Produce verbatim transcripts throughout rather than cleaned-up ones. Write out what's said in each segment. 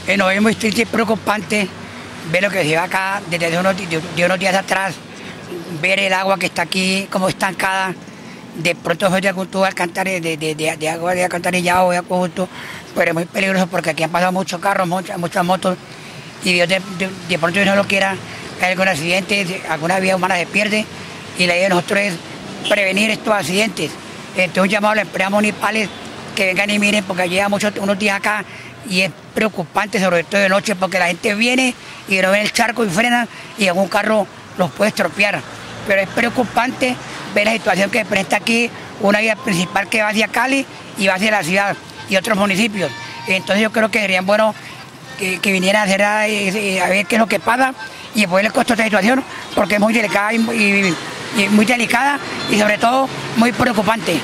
Eh, no, es muy triste y preocupante ver lo que se lleva acá desde unos, de, de unos días atrás, ver el agua que está aquí como estancada, de pronto fue de algún tubo de alcantarilla, de, de, de, de agua de alcantarillado o de acueducto, pero es muy peligroso porque aquí han pasado muchos carros, muchas, muchas motos, y Dios de, de, de pronto Dios no lo quiera, hay algún accidente, alguna vida humana se pierde, y la idea de nosotros es prevenir estos accidentes. Entonces un llamado a las empresas municipales que vengan y miren, porque lleva muchos, unos días acá y es preocupante, sobre todo de noche, porque la gente viene y no ven el charco y frena y algún carro los puede estropear. Pero es preocupante ver la situación que presenta aquí, una vía principal que va hacia Cali y va hacia la ciudad y otros municipios. Entonces yo creo que serían bueno que, que vinieran a, hacer a, a ver qué es lo que pasa y ponerle costo a esta situación, porque es muy delicada y, y, y muy delicada y sobre todo muy preocupante.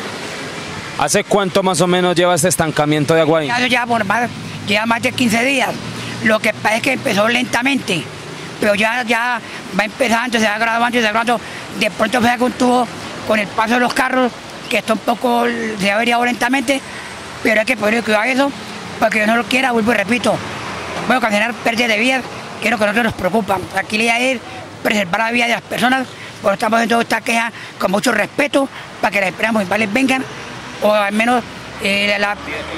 ¿Hace cuánto más o menos lleva este estancamiento de agua ahí? Ya, ya por más, lleva más de quince días. Lo que pasa es que empezó lentamente, pero ya, ya va empezando, se va graduando, se va graduando. De pronto se un tubo con el paso de los carros, que está un poco, se ha averiado lentamente, pero hay que poner cuidado a eso, porque no lo quiera, vuelvo y repito. Bueno, ocasionar pérdidas de vidas, que es lo que a nosotros nos preocupa. Aquí la idea es preservar la vida de las personas, por eso estamos haciendo esta queja con mucho respeto, para que las empresas municipales vengan, o al menos eh, la,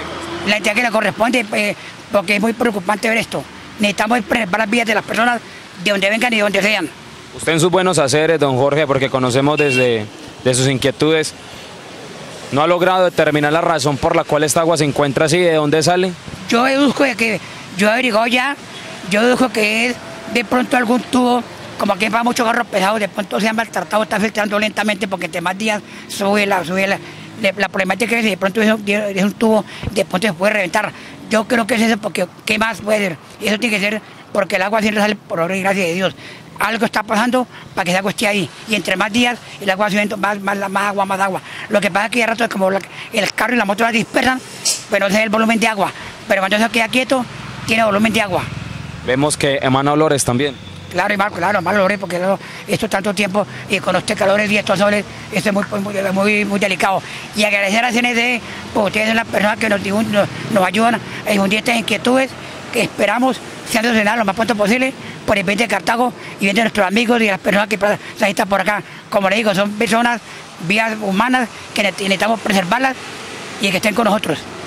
la entidad que le corresponde, eh, porque es muy preocupante ver esto. Necesitamos preservar las vidas de las personas de donde vengan y de donde sean. Usted en sus buenos haceres, don Jorge, porque conocemos desde de sus inquietudes, ¿no ha logrado determinar la razón por la cual esta agua se encuentra así? ¿De dónde sale? Yo deduzco de que, yo he averiguado ya, yo deduzco que es de pronto algún tubo, como aquí va muchos carros pesados, de pronto se han maltratado, está filtrando lentamente porque entre más días sube la, sube la, la problemática es que de pronto es un, es un tubo, de pronto se puede reventar. Yo creo que es eso, porque ¿qué más puede ser? Y eso tiene que ser porque el agua siempre sale por obra y gracia de Dios. Algo está pasando para que esa agua esté ahí. Y entre más días, el agua va subiendo, más, más, más agua, más agua. Lo que pasa es que de rato es como la, el carro y la moto la dispersan, pero ese es el volumen de agua. Pero cuando eso queda quieto, tiene volumen de agua. Vemos que emana olores también. Claro, y mal, claro, mal olores, porque eso, esto tanto tiempo, y con estos calores y estos soles, esto es muy, muy, muy, muy delicado. Y agradecer a C N D, porque ustedes son las personas que nos, nos, nos ayudan a difundir estas inquietudes, que esperamos sean solucionadas lo más pronto posible por el bien de Cartago y bien de nuestros amigos y de las personas que están por acá. Como les digo, son personas, vías humanas, que necesitamos preservarlas y que estén con nosotros.